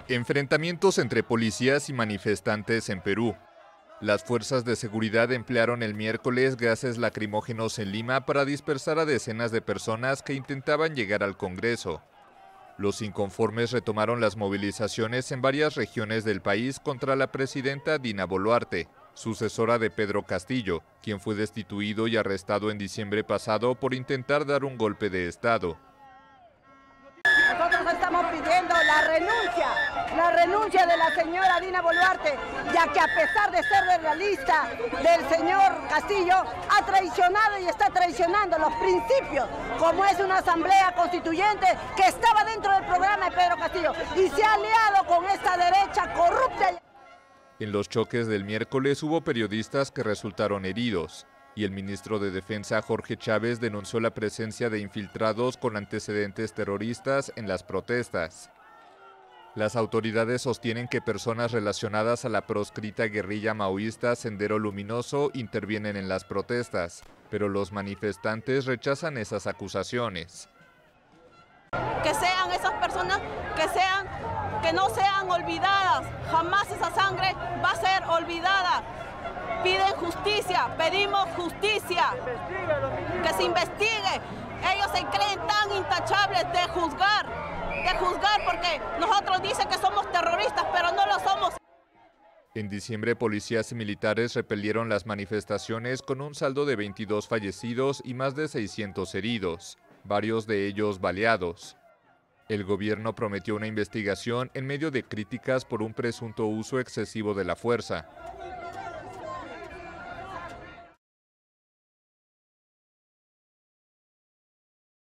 Enfrentamientos entre policías y manifestantes en Perú. Las fuerzas de seguridad emplearon el miércoles gases lacrimógenos en Lima para dispersar a decenas de personas que intentaban llegar al Congreso. Los inconformes retomaron las movilizaciones en varias regiones del país contra la presidenta Dina Boluarte, sucesora de Pedro Castillo, quien fue destituido y arrestado en diciembre pasado por intentar dar un golpe de Estado. Nosotros estamos pidiendo la renuncia de la señora Dina Boluarte, ya que a pesar de ser realista del señor Castillo, ha traicionado y está traicionando los principios, como es una asamblea constituyente que estaba dentro del programa de Pedro Castillo y se ha aliado con esta derecha corrupta. En los choques del miércoles hubo periodistas que resultaron heridos, y el ministro de Defensa Jorge Chávez denunció la presencia de infiltrados con antecedentes terroristas en las protestas. Las autoridades sostienen que personas relacionadas a la proscrita guerrilla maoísta Sendero Luminoso intervienen en las protestas, pero los manifestantes rechazan esas acusaciones. Que sean esas personas que no sean olvidadas, jamás esa sangre va a ser olvidada. Piden justicia, pedimos justicia, que se investigue. Ellos se creen tan intachables de juzgar porque nosotros dicen que somos terroristas, pero no lo somos. En diciembre, policías y militares repelieron las manifestaciones con un saldo de 22 fallecidos y más de 600 heridos, varios de ellos baleados. El gobierno prometió una investigación en medio de críticas por un presunto uso excesivo de la fuerza.